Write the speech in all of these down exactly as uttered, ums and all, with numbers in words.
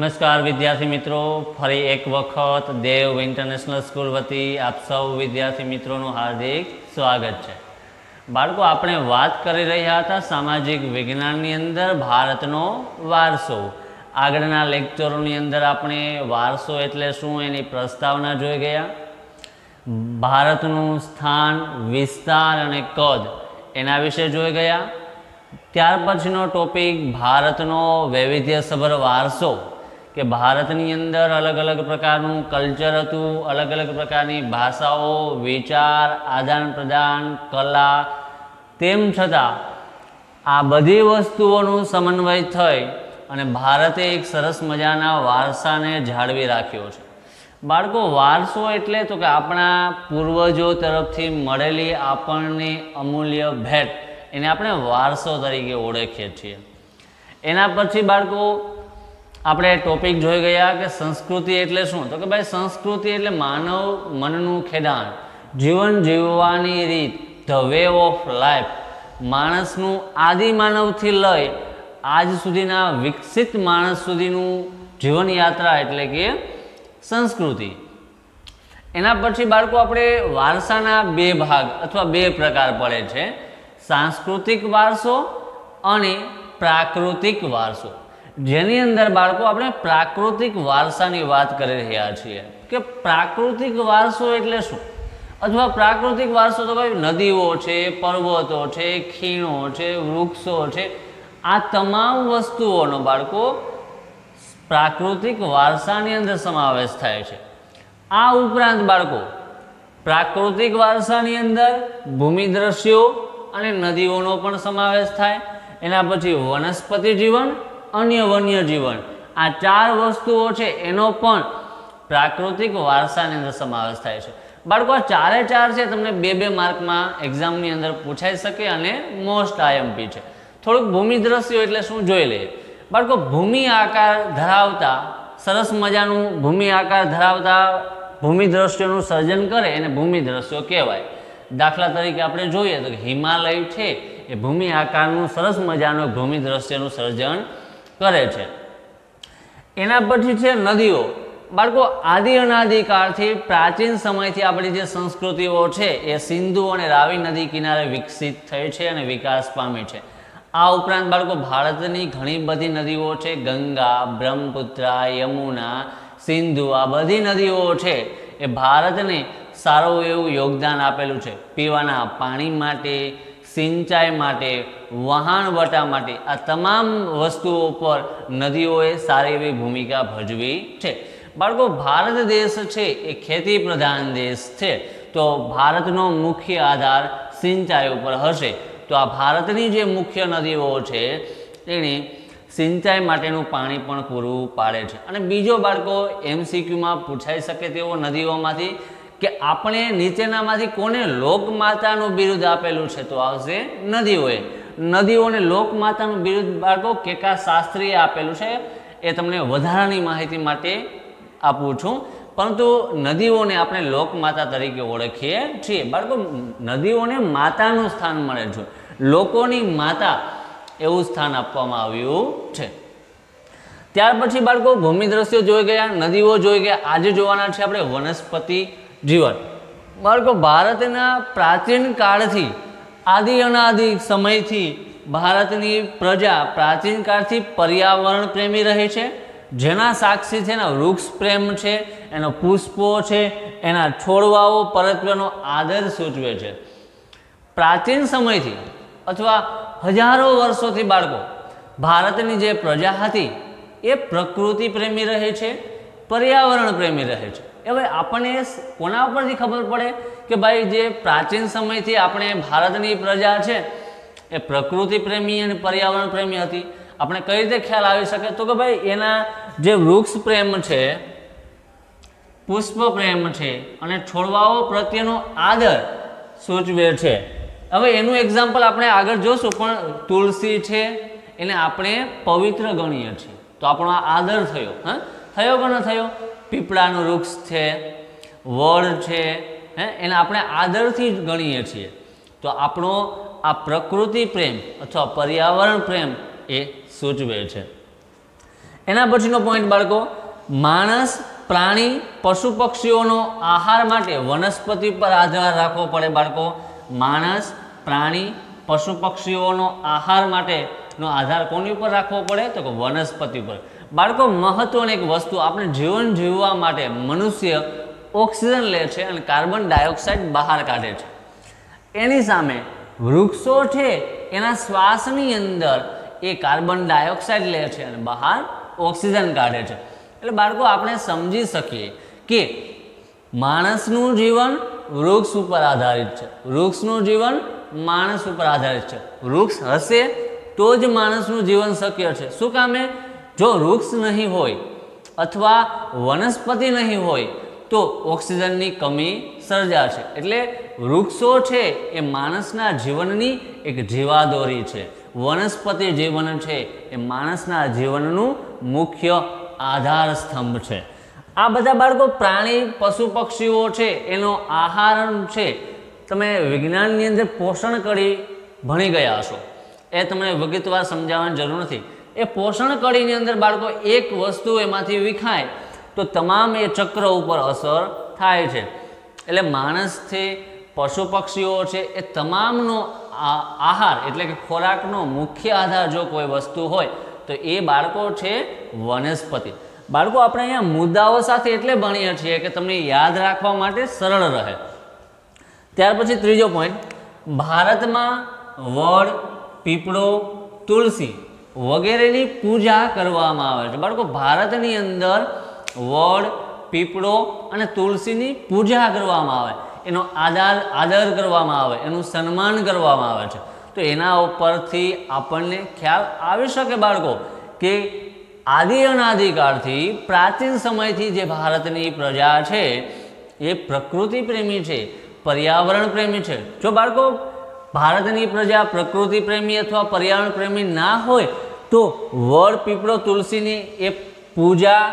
नमस्कार विद्यार्थी मित्रों, फरी एक वखत देव इंटरनेशनल स्कूल वती आप सौ विद्यार्थी मित्रों हार्दिक स्वागत है। बाळको आपणे वात करी रह्या हता सामाजिक विज्ञाननी अंदर भारतनो वारसो। आगळना लेक्चरोनी अंदर आपणे वारसो एटले शुं एनी प्रस्तावना जोई गया। भारतनुं स्थान, विस्तार अने कद एना विषे जोई गया। त्यार पछीनो टॉपिक भारतनो वैविध्यसभर वारसो कि भारतनी अंदर अलग अलग प्रकारનું कल्चर હતું, अलग अलग प्रकारनी भाषाओ, विचार, आदान प्रदान, कला, तेम छतां आ बधी वस्तुओનું समन्वय થઈ અને ભારતે એક સરસ મજાના વારસાને જાળવી રાખ્યો છે। બાળકો, વારસો એટલે તો કે આપણા પૂર્વજો તરફથી મળેલી આપણને અમૂલ્ય ભેટ એને આપણે વારસો તરીકે ઓળખીએ છીએ। એના પછી બાળકો આપણે ટોપિક જોઈ ગયા કે સંસ્કૃતિ એટલે શું, તો કે ભાઈ સંસ્કૃતિ એટલે માનવ મનનું ખેડાણ, જીવન જીવવાની રીત, ધ વે ઓફ લાઈફ, માણસનું આદિ માનવથી લઈ આજ સુધીના વિકસિત માણસ સુધીનું જીવન યાત્રા એટલે કે સંસ્કૃતિ। એના પછી બાળકો આપણે વારસાના બે ભાગ અથવા બે પ્રકાર પડે છે, સાંસ્કૃતિક વારસો અને પ્રાકૃતિક વારસો। જેની અંદર બાળકો આપણે પ્રાકૃતિક વારસાની વાત કરી રહ્યા છીએ કે પ્રાકૃતિક વારસો એટલે શું, અથવા પ્રાકૃતિક વારસો તો ભાઈ નદીઓ છે, પર્વતો છે, ખીણો છે, વૃક્ષો છે, આ તમામ વસ્તુઓનો બાળકો પ્રાકૃતિક વારસાની અંદર સમાવેશ થાય છે। આ ઉપરાંત બાળકો પ્રાકૃતિક વારસાની અંદર ભૂમિ દ્રશ્યો અને નદીઓનો પણ સમાવેશ થાય। એના પછી વનસ્પતિ જીવન, अन्य वन्य जीवन, आ चार वस्तुओं है एनो पण प्राकृतिक वारसानी अंदर समावेश थाय छे। बाळको आ चारे चार है तमने बे बे मार्क में एक्जाम नी अंदर पूछाई सके अने मोस्ट आईएमपी है। थोड़ुंक भूमि दृश्य एटले शुं जोई लईए। बाळको, भूमि आकार धरावता सरस मजानुं भूमि आकार धरावता भूमि दृश्योनुं सर्जन करे एने भूमि दृश्यो कहेवाय। दाखला तरीके आपणे जोईए तो हिमालय है ए भूमि आकारनुं सरस मजानुं भूमि दृश्यनुं सर्जन करे छे। एना पछी छे नदीओ। बाळको, आदि अनादि काळथी प्राचीन समयथी आपणी जे संस्कृतिओ छे ए सिंधु अने रावी नदी किनारे विकसित थई छे अने विकास पामी छे। आ उपरांत बाळको भारतनी घणी बधी नदीओ छे, गंगा, ब्रह्मपुत्रा, यमुना, सिंधु, आ बधी नदीओ छे ए भारतने सारुं एवुं योगदान आपेलुं छे पीवाना पाणी माटे, सिंचाई माटे, वहाणवटा माटे, आ तमाम वस्तुओं पर नदीओए सारी एवी भूमिका भजवी छे। बाळको, भारत देश छे ए खेती प्रधान देश छे, तो भारतनो मुख्य आधार सिंचाई पर हशे। तो आ भारतनी जे मुख्य नदीओ छे तेनी सिंचाई माटेनुं पाणी पण पूरुं पाडे छे। अने बीजो बाळको एमसीक्यू में पूछाई शके तेवो नदीओमांथी कि आपणे नीचेनामांथी कोने लोकमातानुं बिरुद आपेलुं छे, तो आवशे नदीओए। नदीओने लोकमातानुं बिरुद बाळको केका शास्त्रीए आपेलुं छे, ए तमने वधारानी माहिती माटे आपું છું। परंतु नदीओने आपणे लोकमाता तरीके ओळखीए छीए। बाळको, नदीओने मातानुं स्थान मळे छे, लोकोनी माता एवुं स्थान आपवामां आव्युं छे। त्यार पछी बाळको भूमि दृश्यो जोई गया, नदीओ जोई गया। आज जोवाना छे आपणे वनस्पति जीवन। बाळको, भारतना प्राचीन काळथी आदि अनादि समयथी भारतनी प्रजा प्राचीन काळथी पर्यावरण प्रेमी रही छे। जेना साक्षी छे ना वृक्ष प्रेम छे, एनो पुष्पो छे, एना छोड़वाओ परत्वेनो आदर सूचवे छे। प्राचीन समयथी अथवा हजारों वर्षोथी बाळको भारतनी जे प्रजा हती ए प्रकृति प्रेमी रहे छे, पर्यावरण प्रेमी रहे छे। एवं आपने कोना परथी खबर पड़े कि भाई जे प्राचीन समय थी आपणे भारतनी प्रजा छे ए प्रकृति प्रेमी अने पर्यावरण प्रेमी हती। आपणे कई रीते ख्याल आवी शके, तो कि भाई एना जे वृक्ष प्रेम छे, पुष्प प्रेम छे अने छोड़वाओ प्रत्येनो आदर सूचवे छे। हवे एनुं एक्जाम्पल आपणे आगळ जोशुं, पण तुलसी छे एने आपणे पवित्र गणीए छीए, तो आपणो आदर थयो। हाँ, थयो कि न थयो? पीपळानुं वृक्ष छे, वड छे, हे एने आपणे आदरथी गणीए छीए। तो आपणो आ प्रकृति प्रेम अथवा पर्यावरण प्रेम ए सूचवे छे। એના પછીનો પોઈન્ટ બાળકો, માણસ, પ્રાણી, પશુ પક્ષીઓનો આહાર માટે વનસ્પતિ પર આધાર રાખવો પડે બાળકો. માણસ, પ્રાણી, પશુ પક્ષીઓનો આહાર માટેનો આધાર કોની ઉપર રાખવો પડે? તો કે વનસ્પતિ પર. બાળકો મહત્વની એક વસ્તુ, આપણે જીવન જીવવા માટે મનુષ્ય ઓક્સિજન લે છે અને કાર્બન ડાયોક્સાઇડ બહાર કાઢે છે. એની સામે વૃક્ષો છે એના શ્વાસની અંદર એ કાર્બન ડાયોક્સાઇડ લે છે અને બહાર ઓક્સિજન કાઢે છે. એટલે બાળકો આપણે સમજી શકીએ કે માણસનું જીવન વૃક્ષ ઉપર આધારિત છે, વૃક્ષનું જીવન માણસ ઉપર આધારિત છે. વૃક્ષ હશે તો જ માણસનું જીવન શક્ય છે. શું કામે? જો વૃક્ષ નહીં હોય અથવા વનસ્પતિ નહીં હોય તો ઓક્સિજનની કમી સર્જાશે. એટલે વૃક્ષો છે એ માણસના જીવનની એક જીવાદોરી છે. વનસ્પતિ જીવન છે એ માણસના જીવનનું મુખ્ય આધાર સ્તંભ છે. આ બધા બાળકો પ્રાણી, પશુ પક્ષીઓ છે એનો આહાર છે. તમે વિજ્ઞાનની અંદર પોષણ કડી ભણી ગયા હશો, એ તમને વિગતવાર સમજાવવાની જરૂર નથી. એ પોષણ કડીની અંદર બાળકો એક વસ્તુ એમાંથી વિખાય તો તમામ એ ચક્ર ઉપર અસર થાય છે. એટલે માણસથી પશુ પક્ષીઓ છે એ તમામનો આહાર એટલે કે ખોરાકનો મુખ્ય આધાર જો કોઈ વસ્તુ હોય તો એ બાળકો છે વનસ્પતિ. બાળકો આપણે અહીંયા મુદ્દાઓ સાથે એટલે ભણીએ છીએ કે તમને યાદ રાખવા માટે સરળ રહે. ત્યાર પછી ત્રીજો પોઈન્ટ, ભારતમાં વડ, પીપળો, તુલસી વગેરેની પૂજા કરવામાં આવે છે. બાળકો ભારતની અંદર વડ, પીપળો અને તુલસીની પૂજા કરવામાં આવે, એનો આદર આદર કરવામાં આવે, એનું સન્માન કરવામાં આવે છે. તો એના ઉપરથી આપણને ખ્યાલ આવી શકે બાળકો કે આદિ અનાદિકાળથી પ્રાચીન સમયથી જે ભારતની પ્રજા છે એ પ્રકૃતિ પ્રેમી છે, પર્યાવરણ પ્રેમી છે. જો બાળકો ભારતની પ્રજા પ્રકૃતિ પ્રેમી અથવા પર્યાવરણ પ્રેમી ના હોય તો વડ, પીપળો, તુલસીની એ પૂજા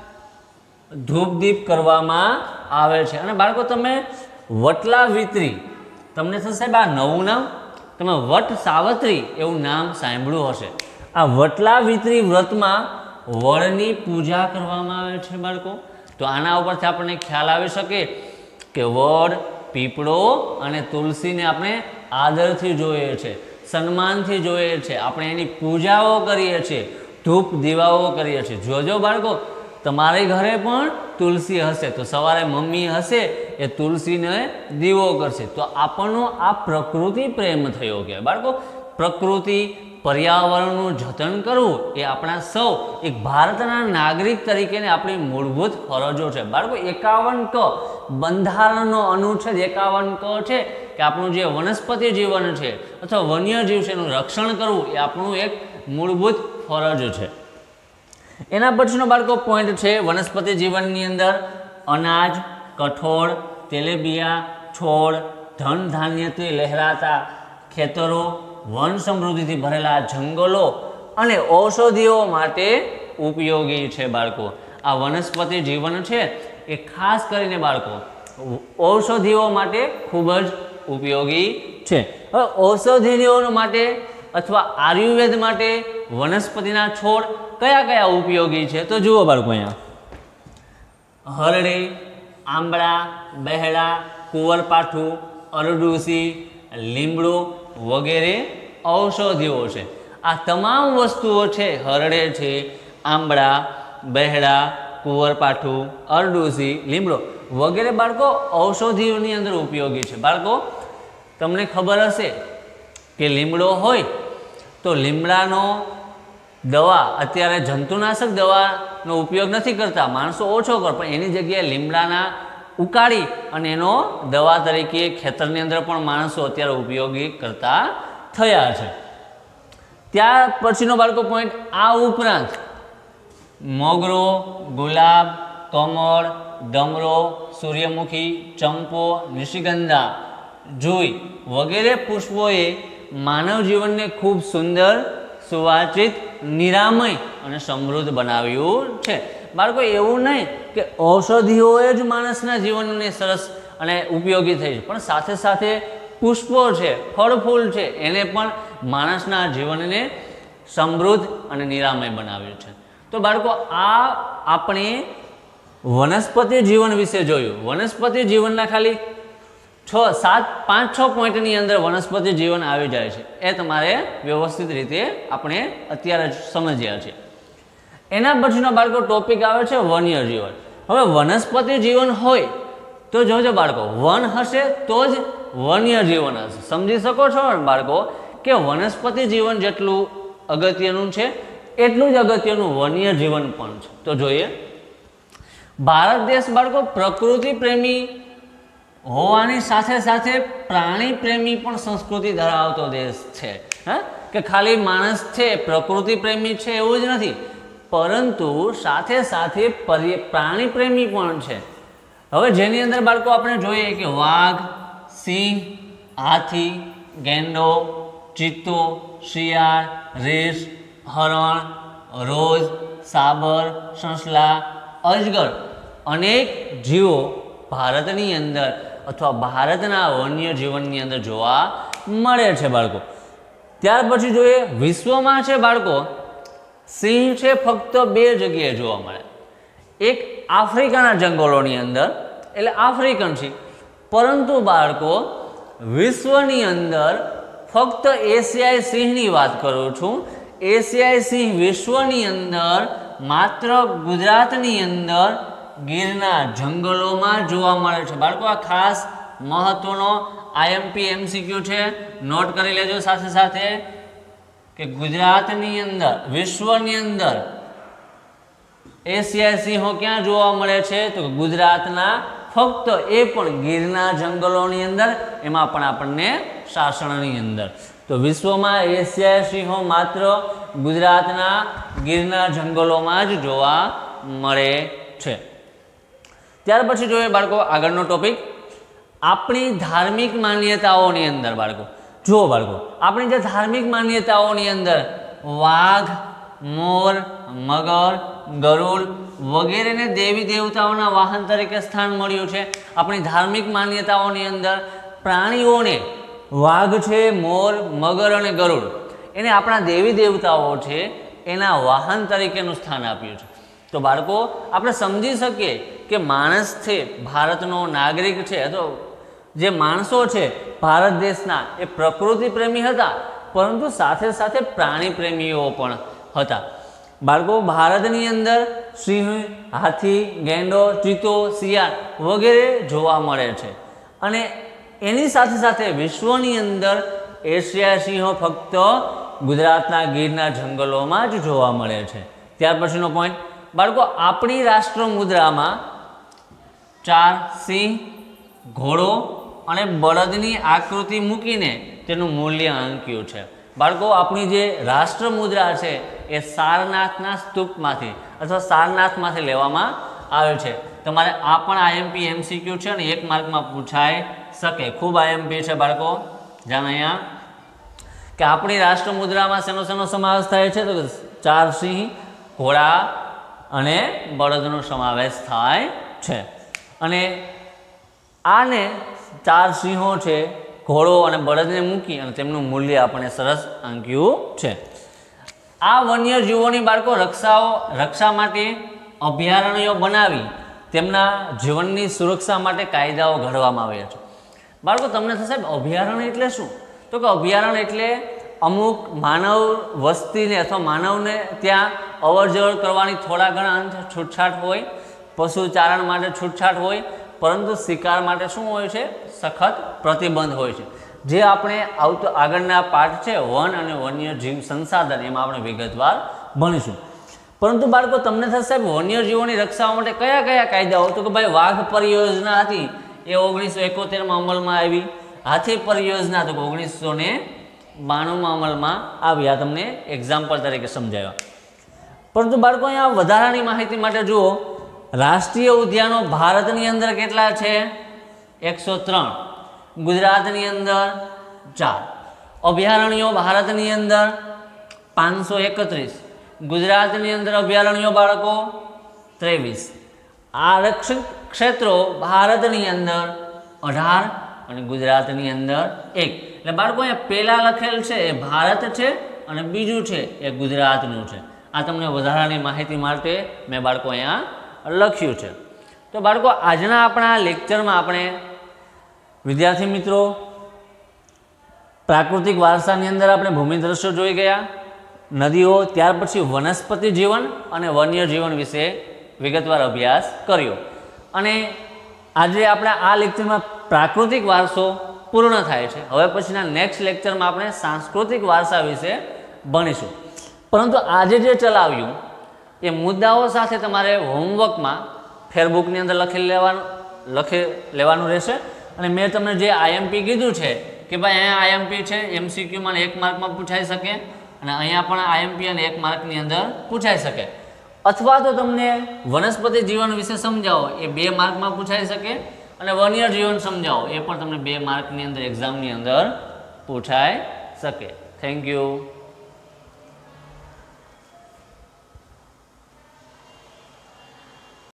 ધૂપદીપ કરવામાં આવે છે. અને બાળકો તમે વટલા વિત્રી, તમને થશે આ નવું નામ, તમે વટ સાવત્રી એવું નામ સાંભળ્યું હશે. આ વટલા વિત્રી વ્રતમાં વડની પૂજા કરવામાં આવે છે બાળકો. તો આના ઉપરથી આપણને ખ્યાલ આવી શકે કે વડ, પીપળો અને તુલસીને આપણે આદરથી જોઈએ છે, સન્માનથી જોઈએ છે, આપણે એની પૂજાઓ કરીએ છીએ, ધૂપ દીવાઓ કરીએ છીએ. જોજો બાળકો તમારે ઘરે પણ તુલસી હશે તો સવારે મમ્મી હશે એ તુલસીને દીવો કરશે. તો આપણનો આ પ્રકૃતિ પ્રેમ થયો કે બાળકો પ્રકૃતિ પર્યાવરણનું જતન કરવું એ આપણા સૌ એક ભારતના નાગરિક તરીકેની આપણી મૂળભૂત ફરજો છે. બાળકો એકાવન ક બંધારણનો અનુચ્છેદ એકાવન ક છે કે આપણું જે વનસ્પતિ જીવન છે અથવા વન્યજીવ છે એનું રક્ષણ કરવું એ આપણું એક મૂળભૂત ફરજ છે. એના પછીનો બાળકો પોઈન્ટ છે વનસ્પતિ જીવનની અંદર અનાજ, કઠોળ, તેલીબિયાં, છોડ, ધન ધાન્યથી લહેરાતા ખેતરો, વન સમૃદ્ધિથી ભરેલા જંગલો અને ઔષધિઓ માટે ઉપયોગી છે બાળકો. આ વનસ્પતિ જીવન છે એ ખાસ કરીને બાળકો ઔષધિઓ માટે ખૂબ જ ઉપયોગી છે. હવે ઔષધિઓ માટે અથવા આયુર્વેદ માટે વનસ્પતિના છોડ કયા કયા ઉપયોગી છે તો જુઓ બાળકો, અહીંયા હરડે, આંબળા, બહેડા, કુંવરપાઠું, અરડુસી, લીમડો વગેરે ઔષધિઓ છે. આ તમામ વસ્તુઓ છે, હરડે છે, આંબળા, બહેડા, કુંવરપાઠું, અરડુસી, લીમડો વગેરે બાળકો ઔષધિઓની અંદર ઉપયોગી છે. બાળકો તમને ખબર હશે કે લીમડો હોય તો લીમડાનો દવા અત્યારે જંતુનાશક દવાનો ઉપયોગ નથી કરતા, માણસો ઓછો કરે, પણ એની જગ્યાએ લીમડાના ઉકાળી અને એનો દવા તરીકે ખેતરની અંદર પણ માણસો અત્યારે ઉપયોગી કરતા થયા છે. ત્યાર પછીનો બાળકો પોઈન્ટ, આ ઉપરાંત મોગરો, ગુલાબ, કમળ, ડમરો, સૂર્યમુખી, ચંપો, નિશિગંધા, જુઈ વગેરે પુષ્પોએ માનવ જીવનને ખૂબ સુંદર, સુવાચિત, નિરામય અને સમૃદ્ધ બનાવ્યું છે. બાળકો એવું નહીં કે ઔષધિઓએ જ માણસના જીવનને સરસ અને ઉપયોગી થઈ છે, પણ સાથે સાથે પુષ્પો છે, ફળ ફૂલ છે, એને પણ માણસના જીવનને સમૃદ્ધ અને નિરામય બનાવ્યું છે. તો બાળકો આ આપણે વનસ્પતિ જીવન વિશે જોયું. વનસ્પતિ જીવનના ખાલી છ સાત પાંચ છ પોઈન્ટની અંદર વનસ્પતિ જીવન આવી જાય છે. એ તમારે વ્યવસ્થિત રીતે આપણે અત્યારે જ સમજ્યા છે. એના પછીનો બાળકો ટોપિક આવે છે વન્ય જીવન. હવે વનસ્પતિ જીવન હોય તો જોજો બાળકો, વન હશે તો જ વન્ય જીવન હશે. સમજી શકો છો બાળકો કે વનસ્પતિ જીવન જેટલું અગત્યનું છે એટલું જ અગત્યનું વન્ય જીવન પણ છે. તો જોઈએ, ભારત દેશ બાળકો પ્રકૃતિ પ્રેમી હોવાની સાથે સાથે પ્રાણી પ્રેમી પણ સંસ્કૃતિ ધરાવતો દેશ છે. હા, કે ખાલી માણસ છે પ્રકૃતિ પ્રેમી છે એવું જ નથી, પરંતુ સાથે સાથે પ્રાણી પ્રેમી પણ છે. હવે જેની અંદર બાળકો આપણે જોઈએ કે વાઘ, સિંહ, હાથી, ગેંડો, ચિત્તો, શિયાળ, રીંછ, હરણ, રોજ, સાબર, સસલા, અજગર અનેક જીવો ભારતની અંદર અથવા ભારતના વન્ય જીવનની અંદર જોવા મળે છે બાળકો. ત્યાર પછી જોઈએ વિશ્વમાં છે બાળકો સિંહ છે ફક્ત બે જગ્યાએ જોવા મળે. એક આફ્રિકાના જંગલોની અંદર, એટલે આફ્રિકન છે, પરંતુ બાળકો વિશ્વની અંદર ફક્ત એશિયાઈ સિંહની વાત કરું છું. એશિયાઈ સિંહ વિશ્વની અંદર માત્ર ગુજરાતની અંદર ગીરના જંગલોમાં જોવા મળે છે. બાળકો આ ખાસ મહત્વનો આઈએમપી એમસીક્યુ છે, નોટ કરી લેજો સાથે સાથે કે ગુજરાતની અંદર વિશ્વની અંદર એશિયાઈ સિંહો ક્યાં જોવા મળે છે? તો ગુજરાતના ફક્ત એ પણ ગીરના જંગલોની અંદર, એમાં પણ આપણને શાસનની અંદર. તો વિશ્વમાં એશિયાઈ સિંહો માત્ર ગુજરાતના ગીરના જંગલોમાં જ જોવા મળે છે. ત્યાર પછી જોઈએ બાળકો આગળનો ટોપિક આપણી ધાર્મિક માન્યતાઓની અંદર. બાળકો જુઓ બાળકો, આપણી જે ધાર્મિક માન્યતાઓની અંદર વાઘ, મોર, મગર, ગરુડ વગેરેને દેવી દેવતાઓના વાહન તરીકે સ્થાન મળ્યું છે. આપણી ધાર્મિક માન્યતાઓની અંદર પ્રાણીઓને વાઘ છે, મોર, મગર અને ગરુડ એને આપણા દેવી દેવતાઓ છે એના વાહન તરીકેનું સ્થાન આપ્યું છે. તો બાળકો આપણે સમજી શકીએ કે માણસ છે, ભારતનો નાગરિક છે, તો જે માણસો છે ભારત દેશના એ પ્રકૃતિ પ્રેમી હતા, પરંતુ સાથે સાથે પ્રાણી પ્રેમીઓ પણ હતા. બાળકો ભારતની અંદર સિંહ, હાથી, ગેંડો, ચિત્તો, શિયાળ વગેરે જોવા મળે છે. અને એની સાથે સાથે વિશ્વની અંદર એશિયાઈ સિંહો ફક્ત ગુજરાતના ગીરના જંગલોમાં જ જોવા મળે છે. ત્યાર પછીનો પોઈન્ટ બાળકો આપણી રાષ્ટ્ર મુદ્રામાં ચાર સિંહ, ઘોડો અને બળદની આકૃતિ મૂકીને તેનું મૂલ્ય આંક્યું છે. બાળકો આપણી જે રાષ્ટ્ર મુદ્રા છે એ સારનાથના સ્તૂપમાંથી અથવા સારનાથમાંથી લેવામાં આવે છે. તમારે આ પણ આઈએમપી એમસીક્યુ છે અને એક માર્કમાં પૂછાઈ શકે. ખૂબ આઈએમપી છે બાળકો. જાણ અહીંયા કે આપણી રાષ્ટ્ર મુદ્રામાં શેનો શેનો સમાવેશ થાય છે? તો ચાર સિંહ, ઘોડા અને બળદનો સમાવેશ થાય છે. અને આને ચાર સિંહો છે, ઘોડો અને બળદને મૂકી અને તેમનું મૂલ્ય આપણે સરસ આંક્યું છે. આ વન્યજીવોની બાળકો રક્ષાઓ રક્ષા માટે અભયારણ્યો બનાવી તેમના જીવનની સુરક્ષા માટે કાયદાઓ ઘડવામાં આવ્યા છે. બાળકો તમને થશે અભયારણ્ય એટલે શું? તો કે અભયારણ્ય એટલે અમુક માનવ વસ્તીને અથવા માનવને ત્યાં અવર જવર કરવાની થોડા ઘણા અંશ છૂટછાટ હોય, પશુ ચારણ માટે છૂટછાટ હોય, પરંતુ શિકાર માટે શું હોય છે? સખત પ્રતિબંધ હોય છે. જે આપણે આવતો આગળના પાઠ છે વન અને વન્ય જીવ સંસાધન, એમાં આપણે વિગતવાર ભણીશું. પરંતુ બાળકો તમને થશે વન્યજીવોની રક્ષા માટે કયા કયા કાયદાઓ? તો કે ભાઈ વાઘ પરિયોજના હતી એ ઓગણીસો એકોતેરમાં અમલમાં આવી. હાથી પરિયોજના તો ઓગણીસો ને બાણુંમાં અમલમાં આવ્યા. તમને એક્ઝામ્પલ તરીકે સમજાવ્યા. પરંતુ બાળકો અહીંયા વધારાની માહિતી માટે જુઓ, રાષ્ટ્રીય ઉદ્યાનો ભારતની અંદર કેટલા છે? એકસો ત્રણ. ગુજરાતની અંદર ચાર. અભયારણ્યો ભારતની અંદર પાંચસો એકત્રીસ. ગુજરાતની અંદર અભયારણ્યો બાળકો ત્રેવીસ. આરક્ષિત ક્ષેત્રો ભારતની અંદર અઢાર અને ગુજરાતની અંદર એક. એટલે બાળકો અહીંયા પહેલાં લખેલ છે એ ભારત છે અને બીજું છે એ ગુજરાતનું છે. આ તમને વધારાની માહિતી માટે મેં બાળકો અહીંયા લખ્યું છે. તો બાળકો આજના આપણા લેક્ચરમાં આપણે વિદ્યાર્થી મિત્રો પ્રાકૃતિક વારસાની અંદર આપણે ભૂમિ દ્રશ્યો જોઈ ગયા, નદીઓ, ત્યાર પછી વનસ્પતિ જીવન અને વન્ય જીવન વિશે વિગતવાર અભ્યાસ કર્યો. અને આજે આપણે આ લેક્ચરમાં પ્રાકૃતિક વારસો પૂર્ણ થાય છે. હવે પછીના નેક્સ્ટ લેક્ચરમાં આપણે સાંસ્કૃતિક વારસા વિશે ભણીશું. પરંતુ આજે જે ચલાવ્યું એ મુદ્દાઓ સાથે તમારે હોમવર્કમાં ફેરબુકની અંદર લખી લેવાનું લખી લેવાનું રહેશે. અને મેં તમને જે આઈએમપી કીધું છે કે ભાઈ અહીંયા આઈએમપી છે, એમસીક્યુમાં એક માર્કમાં પૂછાઈ શકે, અને અહીંયા પણ આઈએમપી અને એક માર્કની અંદર પૂછાઈ શકે. અથવા તો તમને વનસ્પતિ જીવન વિશે સમજાવો એ બે માર્કમાં પૂછાઈ શકે, અને વન્ય જીવન સમજાવો એ પણ તમને બે માર્કની અંદર એક્ઝામની અંદર પૂછાઈ શકે. Thank you.